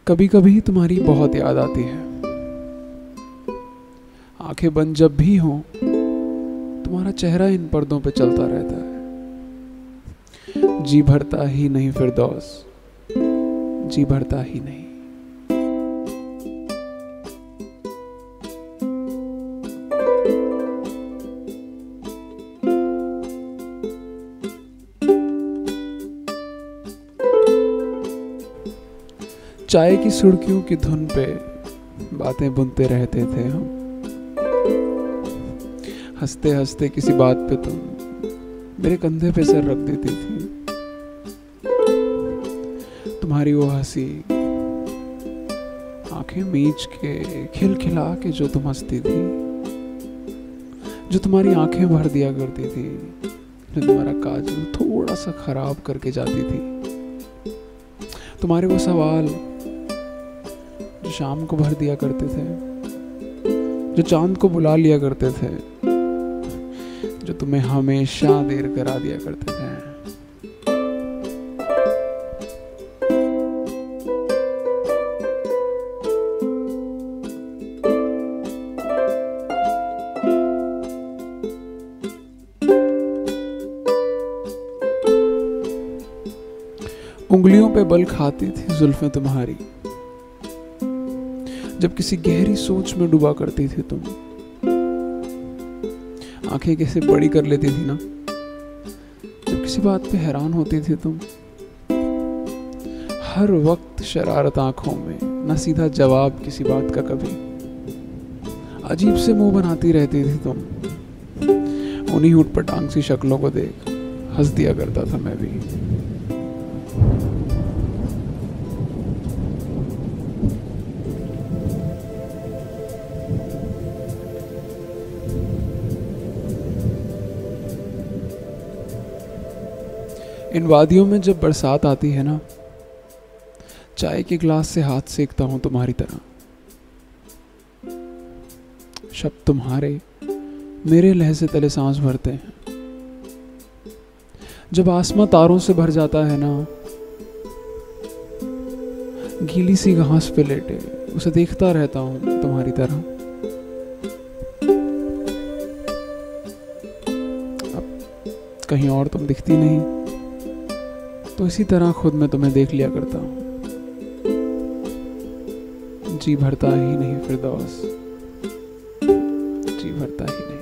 कभी कभी तुम्हारी बहुत याद आती है। आंखें बंद जब भी हों, तुम्हारा चेहरा इन पर्दों पे चलता रहता है। जी भरता ही नहीं फिरदौस, जी भरता ही नहीं। चाय की सुर्खियों की धुन पे बातें बुनते रहते थे हम। हंसते हंसते किसी बात पे तुम मेरे कंधे पे सर रख देती थी। तुम्हारी वो हंसी, आंखें मीच के खिलखिला के जो तुम हंसती थी, जो तुम्हारी आंखें भर दिया करती थी, जो तुम्हारा काजल थोड़ा सा खराब करके जाती थी। तुम्हारे वो सवाल जो शाम को भर दिया करते थे, जो चांद को बुला लिया करते थे, जो तुम्हें हमेशा देर करा दिया करते थे। उंगलियों पे बल खाती थी जुल्फें तुम्हारी, जब किसी गहरी सोच में डूबा करती थी तुम। आंखें कैसे बड़ी कर लेती थी ना, जब किसी बात पे हैरान होती थी तुम। हर वक्त शरारत आंखों में, न सीधा जवाब किसी बात का कभी। अजीब से मुंह बनाती रहती थी तुम। उन्हीं ऊटपटांग सी शक्लों को देख हंस दिया करता था मैं भी। इन वादियों में जब बरसात आती है ना, चाय के ग्लास से हाथ सेकता हूं तुम्हारी तरह। शब्द तुम्हारे मेरे लहजे तले सांस भरते हैं। जब आसमां तारों से भर जाता है ना, गीली सी घास पे लेटे उसे देखता रहता हूं तुम्हारी तरह। अब कहीं और तुम दिखती नहीं, तो इसी तरह खुद में तुम्हें देख लिया करता हूं। जी भरता ही नहीं फिरदौस, जी भरता ही नहीं।